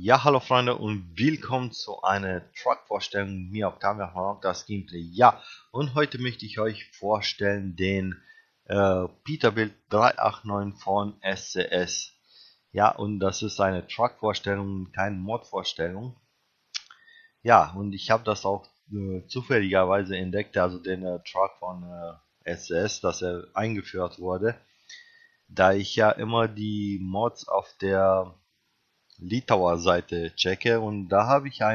Ja, hallo Freunde und willkommen zu einer Truck-Vorstellung mit mir, Octavia, das Gameplay. Ja, und heute möchte ich euch vorstellen den Peterbilt 389 von SCS. Ja, und das ist eine Truck-Vorstellung, keine Mod-Vorstellung. Ja, und ich habe das auch zufälligerweise entdeckt, also den Truck von SCS, dass er eingeführt wurde, da ich ja immer die Mods auf der Litauer Seite checke und da habe ich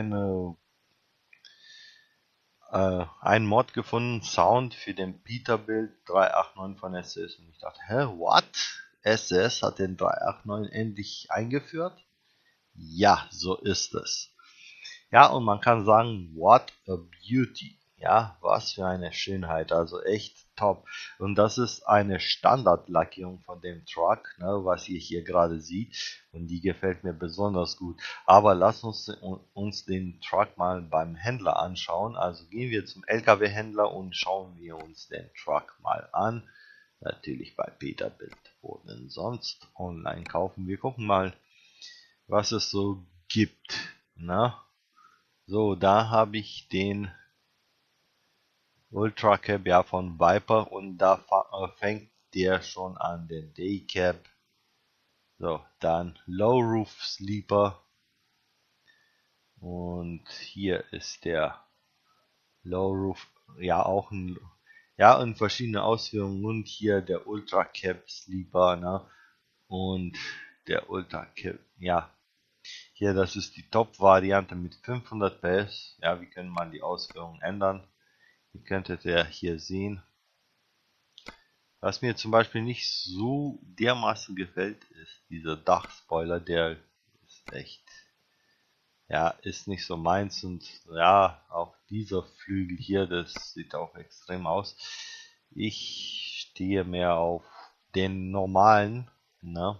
einen Mod gefunden, Sound für den Peterbilt 389 von SS und ich dachte, hä, what? SS hat den 389 endlich eingeführt? Ja, so ist es. Ja, und man kann sagen, what a beauty. Ja, was für eine Schönheit. Also echt top. Und das ist eine Standardlackierung von dem Truck, ne, was ihr hier gerade seht. Und die gefällt mir besonders gut. Aber lasst uns den Truck mal beim Händler anschauen. Also gehen wir zum LKW-Händler und schauen wir uns den Truck mal an. Natürlich bei Peterbilt. Wo denn sonst online kaufen? Wir gucken mal, was es so gibt. Na? So, da habe ich den Ultra Cab ja von Viper und da fängt der schon an, den Day Cab. So, dann Low Roof Sleeper und hier ist der Low Roof, ja auch in verschiedene Ausführungen und hier der Ultra Cab Sleeper, ne? Und der Ultra Cab, ja, hier das ist die Top-Variante mit 500 PS. Ja, wie können man die Ausführungen ändern? Ihr könntet ja hier sehen. Was mir zum Beispiel nicht so dermaßen gefällt, ist dieser Dachspoiler, der ist echt, ja, ist nicht so meins und ja, auch dieser Flügel hier, das sieht auch extrem aus. Ich stehe mehr auf den normalen, ne?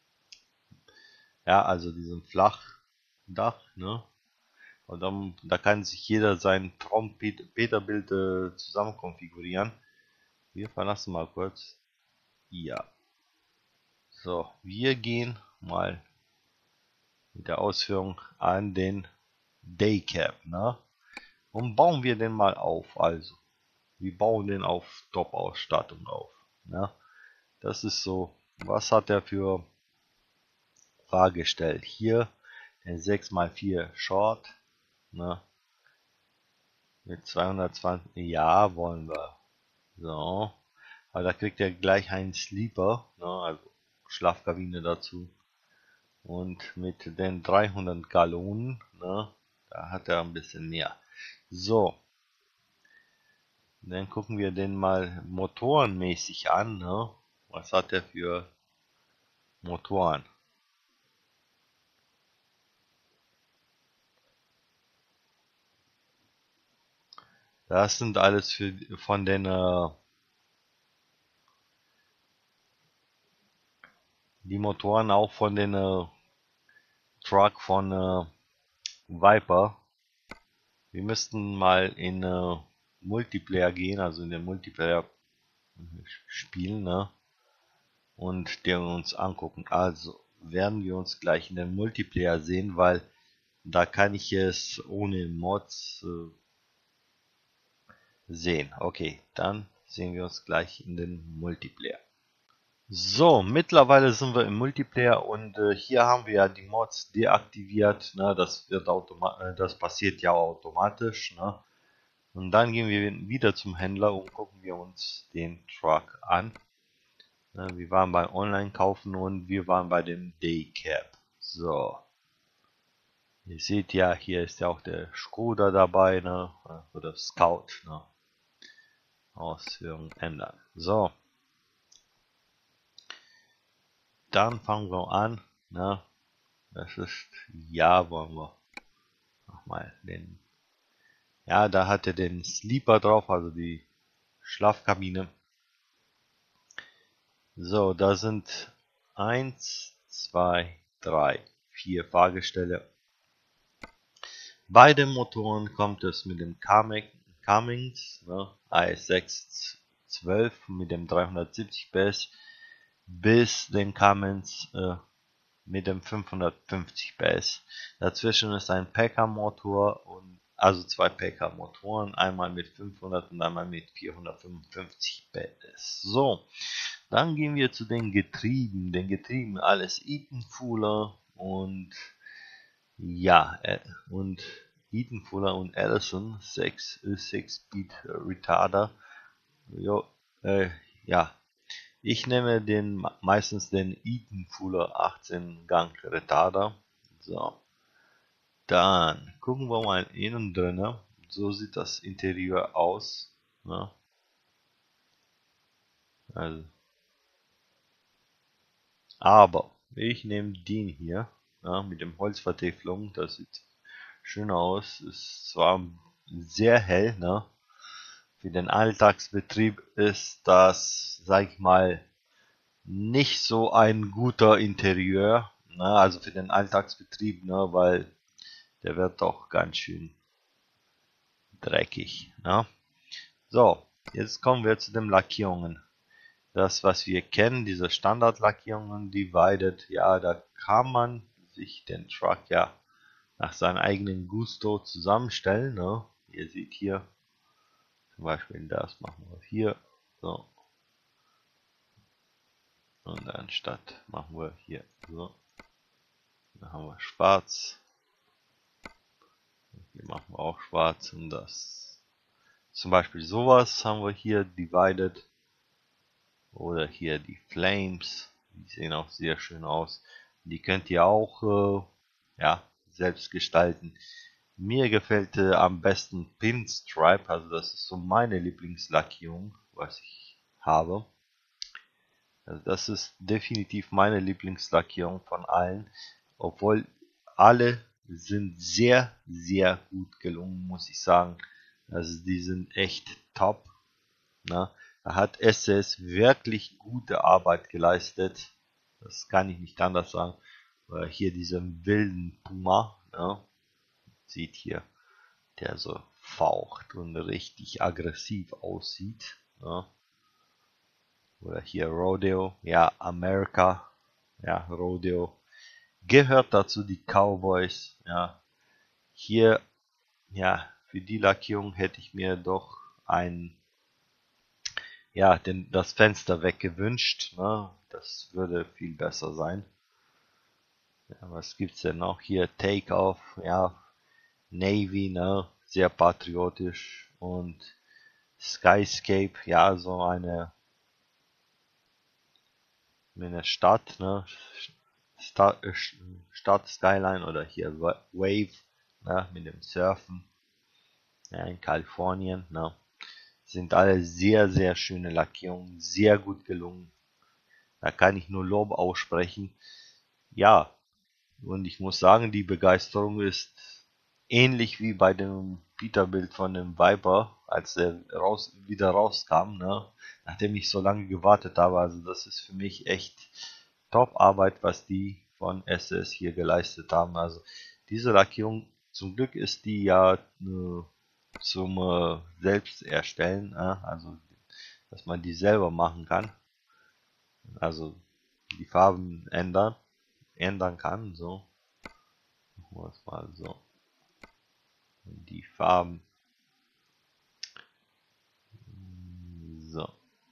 Ja, also diesen Flachdach, ne? Und dann, da kann sich jeder sein Traum-Peterbild zusammen konfigurieren. Wir verlassen mal kurz. Ja. So, wir gehen mal mit der Ausführung an den Daycap, ne? Und bauen wir den mal auf, also. Wir bauen den auf Top-Ausstattung auf, ne? Das ist so, was hat er für Fahrgestell? Hier der 6x4 Short, ne? Mit 220, ja, wollen wir. So, aber da kriegt er gleich einen Sleeper, ne? Also Schlafkabine dazu. Und mit den 300 Gallonen, ne, da hat er ein bisschen mehr. So, dann gucken wir den mal motorenmäßig an. Ne? Was hat er für Motoren? Das sind alles von den die Motoren auch von den Truck von Viper. Wir müssten mal in Multiplayer gehen, also in den Multiplayer spielen, ne? Und den uns angucken. Also werden wir uns gleich in den Multiplayer sehen, weil da kann ich es ohne Mods sehen. Okay, dann sehen wir uns gleich in den Multiplayer. So, mittlerweile sind wir im Multiplayer und hier haben wir ja die Mods deaktiviert. Ne? Das passiert ja automatisch. Ne? Und dann gehen wir wieder zum Händler und gucken wir uns den Truck an. Wir waren beim Online-Kaufen und wir waren bei dem Daycap. So. Ihr seht ja, hier ist ja auch der Skoda dabei, ne? Oder Scout, ne? Ausführung ändern. So. Dann fangen wir an, ne? Das ist, ja, wollen wir nochmal den, ja, da hat er den Sleeper drauf, also die Schlafkabine. So, da sind 1, 2, 3, 4 Fahrgestelle. Bei den Motoren kommt es mit dem Cummins, ne, AS612 mit dem 370 PS bis den Cummins mit dem 550 PS. Dazwischen ist ein PK-Motor und also zwei PK-Motoren, einmal mit 500 und einmal mit 455 PS. So, dann gehen wir zu den Getrieben. Den Getrieben alles Eaton Fuller und ja, und Eaton Fuller und Allison 6-Speed Retarder. Jo, ja, ich nehme meistens den Eaton Fuller 18 Gang Retarder. So, dann gucken wir mal innen drin. So sieht das Interieur aus. Ne? Also, aber ich nehme den hier, ja, mit dem Holzvertäfelung. Das sieht schön aus. Ist zwar sehr hell, ne? Für den Alltagsbetrieb ist das, sag ich mal, nicht so ein guter Interieur. Ne? Also für den Alltagsbetrieb, ne? Weil der wird doch ganz schön dreckig. Ne? So, jetzt kommen wir zu den Lackierungen. Das, was wir kennen, diese Standardlackierungen, Divided, ja, da kann man sich den Truck ja nach seinem eigenen Gusto zusammenstellen. Ne? Ihr seht hier zum Beispiel das machen wir hier. So. Und anstatt machen wir hier so. Dann haben wir schwarz. Hier machen wir auch schwarz und das. Zum Beispiel sowas haben wir hier divided. Oder hier die Flames. Die sehen auch sehr schön aus. Die könnt ihr auch ja, selbst gestalten. Mir gefällt am besten Pinstripe. Also das ist so meine Lieblingslackierung, was ich habe. Also das ist definitiv meine Lieblingslackierung von allen. Obwohl alle sind sehr, sehr gut gelungen, muss ich sagen. Also die sind echt top. Ne? Da hat SS wirklich gute Arbeit geleistet. Das kann ich nicht anders sagen. Hier diesen wilden Puma, ne? Sieht hier, der so faucht und richtig aggressiv aussieht. Ne? Oder hier Rodeo, ja, America, ja, Rodeo. Gehört dazu die Cowboys, ja. Hier, ja, für die Lackierung hätte ich mir doch das Fenster weggewünscht, ne? Das würde viel besser sein. Ja, was gibt's denn noch? Hier Takeoff, ja, Navy, ne? Sehr patriotisch und Skyscape, ja, so eine Stadt, ne? Stadt Skyline oder hier Wave, ne? Mit dem Surfen, ja, in Kalifornien, ne? Sind alle sehr, sehr schöne Lackierungen, sehr gut gelungen. Da kann ich nur Lob aussprechen. Ja, und ich muss sagen, die Begeisterung ist ähnlich wie bei dem Peterbilt von dem Viper, als er wieder rauskam, ne? Nachdem ich so lange gewartet habe. Also das ist für mich echt Top-Arbeit, was die von SS hier geleistet haben. Also diese Lackierung, zum Glück ist die ja zum selbst erstellen, also dass man die selber machen kann. Also die Farben ändern kann. So, machen wir es mal so. Die Farben. So.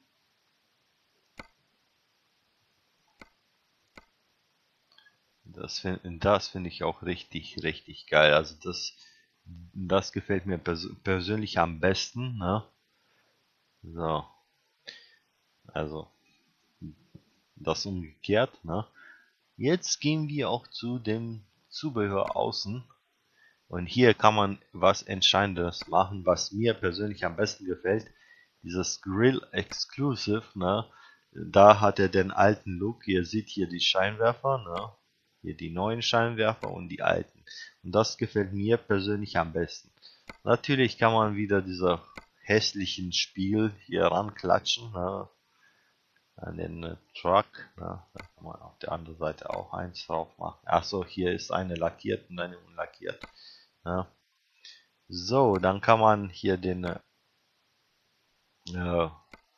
Das finde ich auch richtig, richtig geil. Also das gefällt mir persönlich am besten. Ne? So. Also das umgekehrt. Ne? Jetzt gehen wir auch zu dem Zubehör außen. Und hier kann man was Entscheidendes machen, was mir persönlich am besten gefällt. Dieses Grill Exclusive, ne? Da hat er den alten Look. Ihr seht hier die Scheinwerfer, ne? Hier die neuen Scheinwerfer und die alten. Und das gefällt mir persönlich am besten. Natürlich kann man wieder dieser hässlichen Spiel hier ranklatschen, ne? An den Truck. Ne? Da kann man auf der anderen Seite auch eins drauf machen. Achso, hier ist eine lackiert und eine unlackiert. Ne? So, dann kann man hier den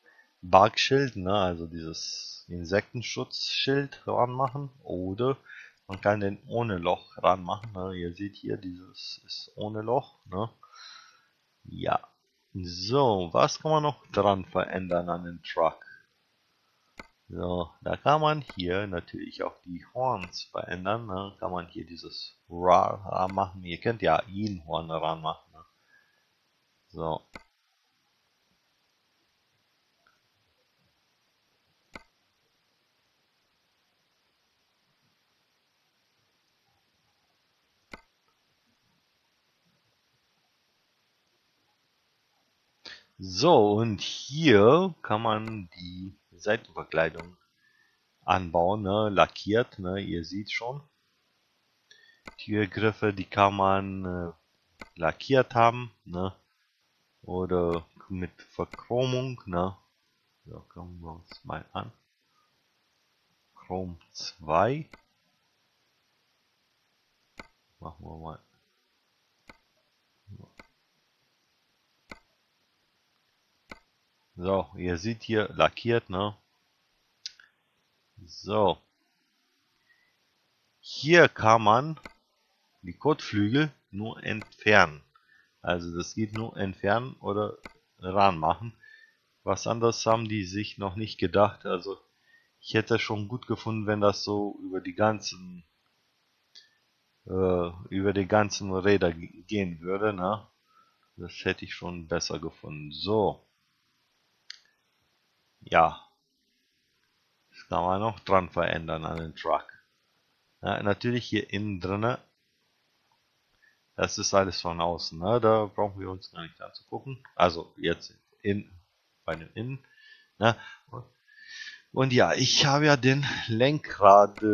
Barkschild, ne, also dieses Insektenschutzschild ranmachen. Oder Man kann den ohne Loch ranmachen. Ne? Ihr seht hier, dieses ist ohne Loch. Ne? Ja. So, was kann man noch dran verändern an den Truck? So, da kann man hier natürlich auch die Horns verändern. Ne? Kann man hier dieses Ra machen. Ihr könnt ja jeden Horn ranmachen. Ne? So. So, und hier kann man die Seitenverkleidung anbauen, ne? Lackiert, ne? Ihr seht schon. Türgriffe, die kann man lackiert haben, ne? Oder mit Verchromung, ne? So, gucken wir uns mal an. Chrom 2. Machen wir mal. So, ihr seht hier lackiert, ne? So. Hier kann man die Kotflügel nur entfernen. Also das geht nur entfernen oder ranmachen. Was anderes haben die sich noch nicht gedacht. Also ich hätte schon gut gefunden, wenn das so über die ganzen Räder gehen würde, ne? Das hätte ich schon besser gefunden. So, ja, das kann man noch dran verändern an den Truck. Ja, natürlich hier innen drinne, das ist alles von außen, ne? Da brauchen wir uns gar nicht anzugucken. Also jetzt bei dem Innen, ne? Und ja, ich habe ja den Lenkrad,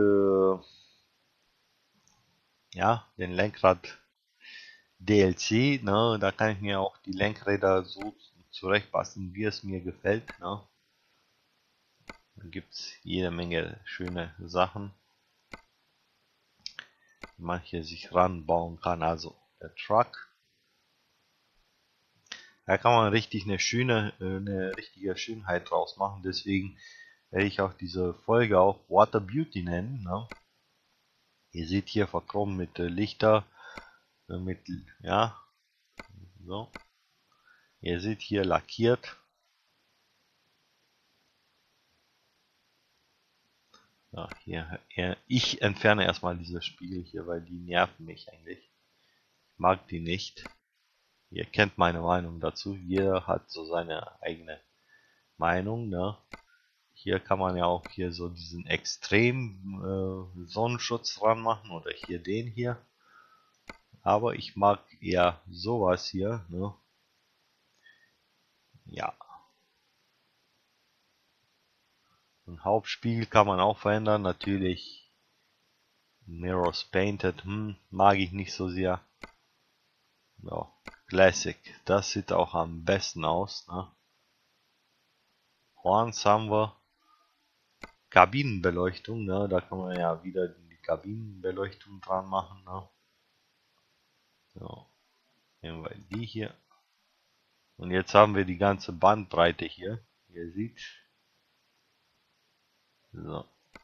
den Lenkrad DLC, ne, da kann ich mir auch die Lenkräder so zurechtpassen, wie es mir gefällt, ne. Da gibt es jede Menge schöne Sachen, die man hier sich ranbauen kann. Also der Truck, da kann man richtig eine richtige Schönheit draus machen. Deswegen werde ich auch diese Folge auch Water Beauty nennen, ne. Ihr seht hier verchromt mit Lichter, ja, so. Ihr seht hier lackiert. Ja, ich entferne erstmal diese Spiegel hier, weil die nerven mich eigentlich. Ich mag die nicht. Ihr kennt meine Meinung dazu. Jeder hat so seine eigene Meinung, ne? Hier kann man ja auch hier so diesen extrem Sonnenschutz dran machen oder hier den hier. Aber ich mag eher sowas hier, ne? Ja. Den Hauptspiegel kann man auch verändern. Natürlich Mirrors Painted, mag ich nicht so sehr. Ja, Classic. Das sieht auch am besten aus, ne? Horns haben wir. Kabinenbeleuchtung, ne? Da kann man ja wieder die Kabinenbeleuchtung dran machen, ne? So, nehmen wir die hier. Und jetzt haben wir die ganze Bandbreite hier. Ihr seht. So.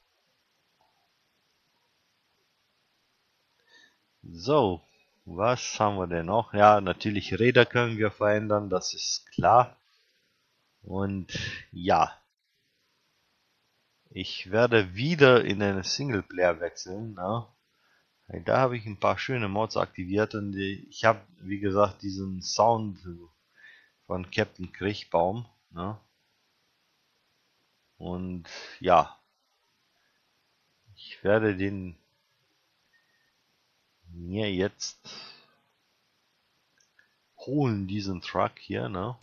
So, was haben wir denn noch? Ja, natürlich Räder können wir verändern, das ist klar. Und ja, ich werde wieder in einen Singleplayer wechseln, ne? Da habe ich ein paar schöne Mods aktiviert und ich habe, wie gesagt, diesen Sound von Captain Kriechbaum, ne? Und ja, ich werde den mir jetzt holen, diesen Truck hier, ne?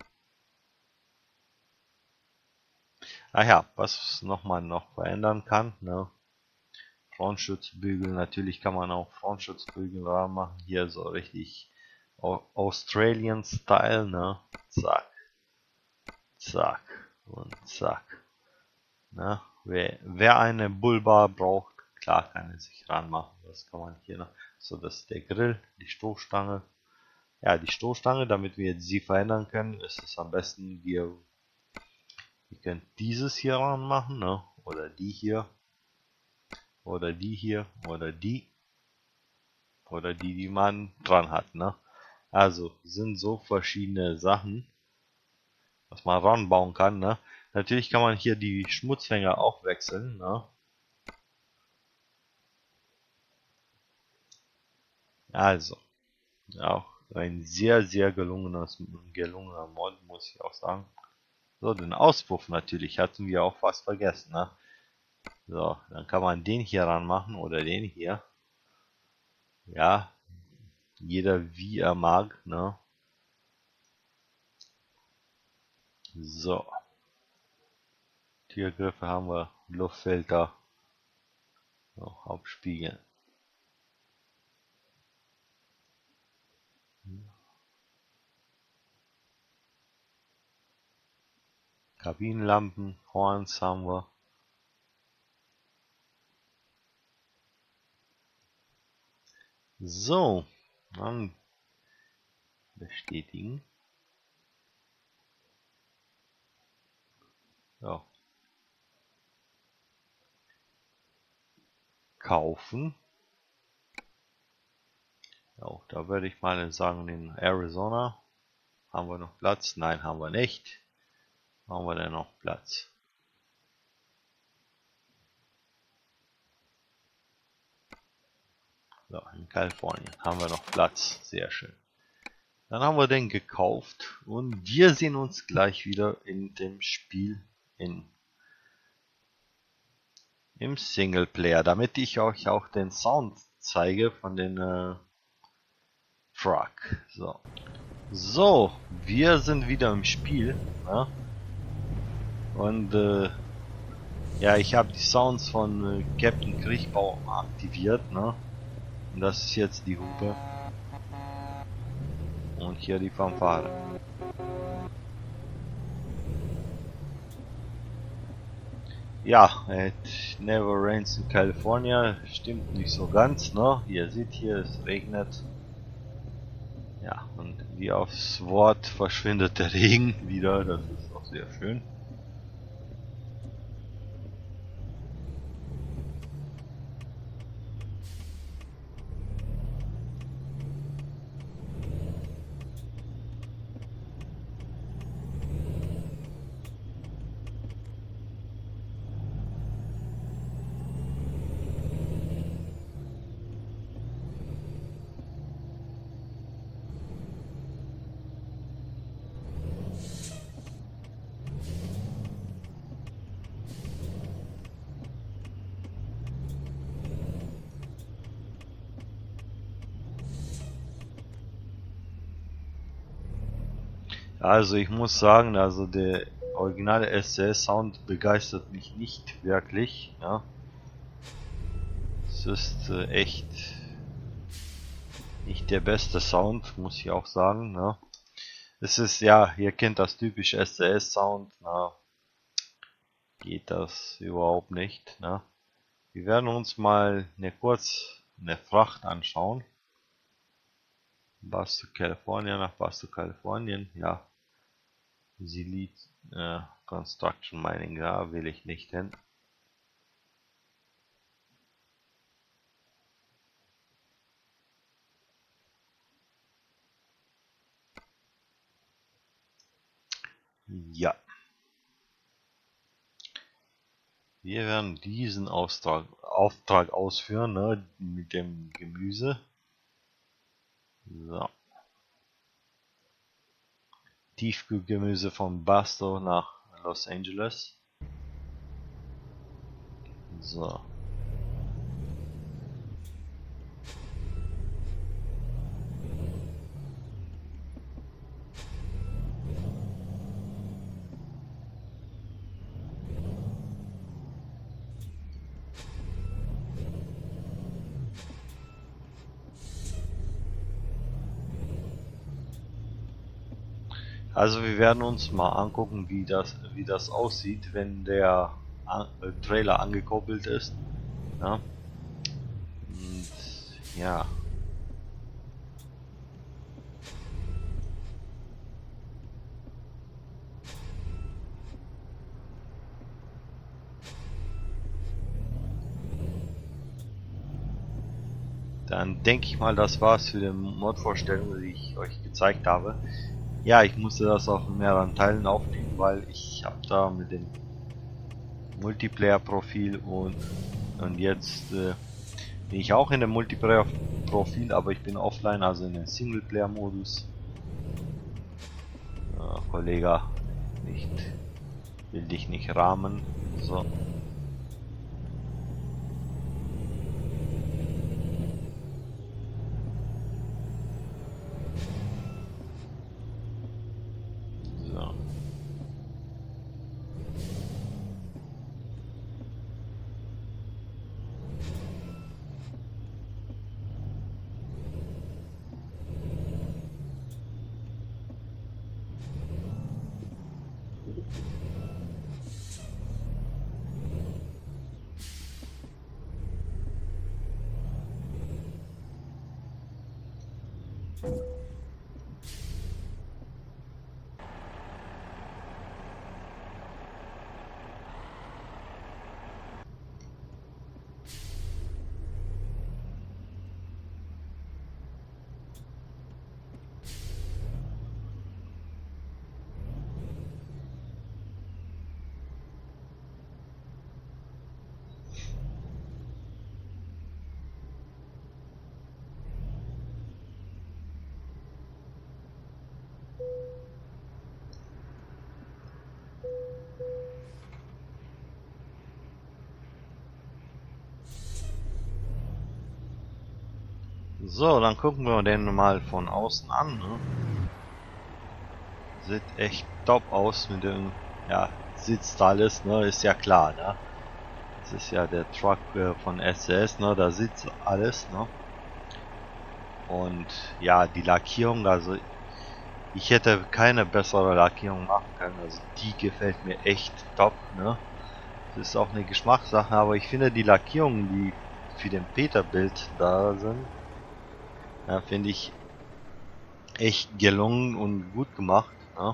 Ach ja, was man noch verändern kann, ne? Frontschutzbügel, natürlich kann man auch Frontschutzbügel ran machen, hier so richtig Australian Style, ne? Zack, zack und zack. Ne? Wer eine Bullbar braucht, klar kann er sich ranmachen. Das kann man hier noch. So, das ist der Grill, die Stoßstange. Ja, die Stoßstange, damit wir jetzt sie verändern können, ist es am besten, ihr könnt dieses hier ranmachen, ne? Oder die hier. oder die hier oder die oder die man dran hat, ne? Also sind so verschiedene Sachen, was man ranbauen kann, ne? Natürlich kann man hier die Schmutzfänger auch wechseln, ne? Also, auch ein sehr gelungener Mod, muss ich auch sagen. So, den Auspuff natürlich hatten wir auch fast vergessen, ne? So, dann kann man den hier ranmachen oder den hier. Ja, jeder wie er mag, ne? So, Türgriffe haben wir, Luftfilter, noch Hauptspiegel. Kabinenlampen, Horns haben wir. So, dann bestätigen. Ja. Kaufen. Ja, auch da würde ich mal sagen, in Arizona haben wir noch Platz. Nein, haben wir nicht. Haben wir denn noch Platz? So, in Kalifornien haben wir noch Platz. Sehr schön. Dann haben wir den gekauft und wir sehen uns gleich wieder in dem Spiel im Singleplayer, damit ich euch auch den Sound zeige von den Truck. So, wir sind wieder im Spiel, ne? Und ja, ich habe die Sounds von Captain Kriechbau aktiviert, ne? Und das ist jetzt die Hupe und hier die Fanfare. Ja, it never rains in California, stimmt nicht so ganz, ne? Ihr seht hier, es regnet. Ja, und wie aufs Wort verschwindet der Regen wieder, das ist auch sehr schön. Also ich muss sagen, also der originale SCS Sound begeistert mich nicht wirklich, ja. Es ist echt nicht der beste Sound, muss ich auch sagen, ne. Es ist, ja, ihr kennt das typische SCS Sound, na, geht das überhaupt nicht, ne. Wir werden uns mal eine Fracht anschauen. Basto California nach Basto Kalifornien, ja. Silit Construction Mining, da will ich nicht hin. Ja, wir werden diesen Auftrag ausführen, ne, mit dem Gemüse. So. Tiefkühlgemüse von Basto nach Los Angeles. So. Also wir werden uns mal angucken, wie das aussieht, wenn der Trailer angekuppelt ist. Ja. Und ja. Dann denke ich mal, das war's für die Mod-Vorstellung, die ich euch gezeigt habe. Ja, ich musste das auch in mehreren Teilen aufnehmen, weil ich habe da mit dem Multiplayer-Profil und jetzt bin ich auch in dem Multiplayer-Profil, aber ich bin offline, also in den Singleplayer-Modus. Kollege, nicht, will dich nicht rahmen. So. So. So, dann gucken wir den mal von außen an. Ne? Sieht echt top aus mit dem, ja, sitzt alles, ne? Ist ja klar, ne? Das ist ja der Truck von SCS, ne? Da sitzt alles, ne? Und ja, die Lackierung, also ich hätte keine bessere Lackierung machen können. Also die gefällt mir echt top, ne? Das ist auch eine Geschmackssache, aber ich finde die Lackierungen, die für den Peterbilt da sind, ja, finde ich echt gelungen und gut gemacht. Ja.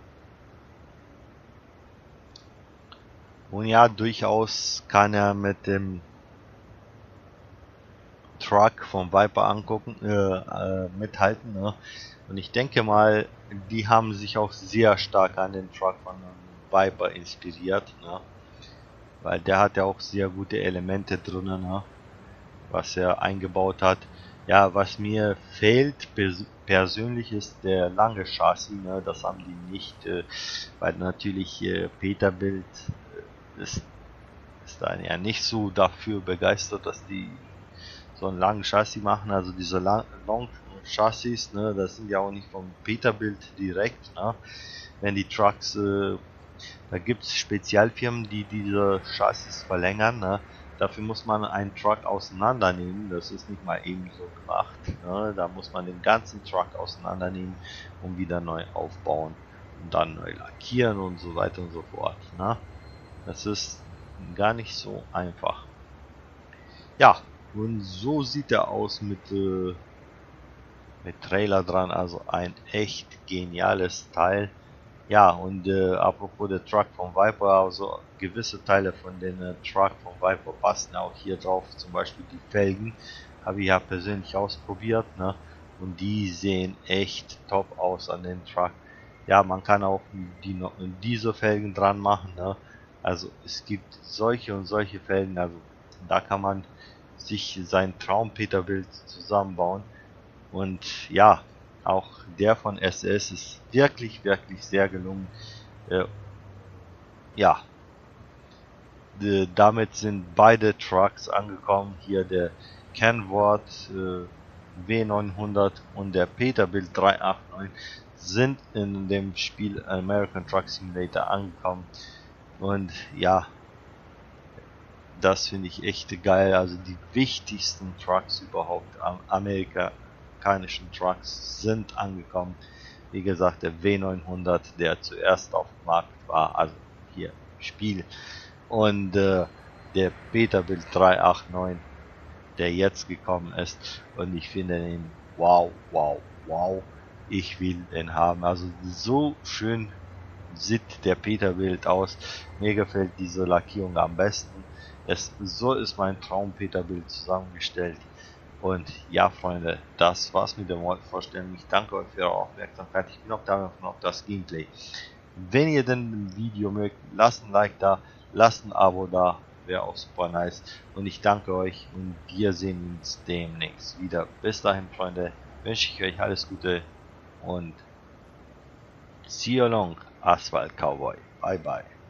Und ja, durchaus kann er mit dem Truck vom Viper angucken, mithalten. Ne? Und ich denke mal, die haben sich auch sehr stark an den Truck von Viper inspiriert. Ne? Weil der hat ja auch sehr gute Elemente drin, ne? Was er eingebaut hat. Ja, was mir fehlt persönlich ist der lange Chassis, ne? Das haben die nicht, weil natürlich Peterbilt ist dann ja nicht so dafür begeistert, dass die so einen langen Chassis machen, also diese Long Chassis, ne? Das sind ja auch nicht vom Peterbilt direkt, ne? Wenn die Trucks, da gibt es Spezialfirmen, die diese Chassis verlängern, ne? Dafür muss man einen Truck auseinandernehmen, das ist nicht mal eben so gemacht. Ne? Da muss man den ganzen Truck auseinandernehmen und wieder neu aufbauen und dann neu lackieren und so weiter und so fort. Ne? Das ist gar nicht so einfach. Ja, und so sieht er aus mit Trailer dran, also ein echt geniales Teil. Ja, und apropos der Truck von Viper, also gewisse Teile von den Truck von Viper passen auch hier drauf, zum Beispiel die Felgen, habe ich ja persönlich ausprobiert, ne? Und die sehen echt top aus an den Truck. Ja, man kann auch diese Felgen dran machen, ne? Also es gibt solche und solche Felgen, also da kann man sich sein Traum-Peterbild zusammenbauen. Und ja, auch der von SS ist wirklich, wirklich sehr gelungen. Äh, ja, damit sind beide Trucks angekommen. Hier der Kenworth W900 und der Peterbilt 389 sind in dem Spiel American Truck Simulator angekommen. Und ja, das finde ich echt geil. Also die wichtigsten Trucks überhaupt am amerikanischen Trucks sind angekommen. Wie gesagt, der W900, der zuerst auf dem Markt war, also hier im Spiel. Und der Peterbilt 389, der jetzt gekommen ist. Und ich finde den wow, wow, wow. Ich will den haben. Also so schön sieht der Peterbilt aus. Mir gefällt diese Lackierung am besten. So ist mein Traum Peterbilt zusammengestellt. Und ja, Freunde, das war's mit der Mod-Vorstellung. Ich danke euch für eure Aufmerksamkeit. Ich bin auch davon auf das Gameplay. Wenn ihr denn ein Video mögt, lasst ein Like da, lasst ein Abo da, wäre auch super nice. Und ich danke euch und wir sehen uns demnächst wieder. Bis dahin, Freunde, wünsche ich euch alles Gute und see you along, Asphalt Cowboy. Bye bye.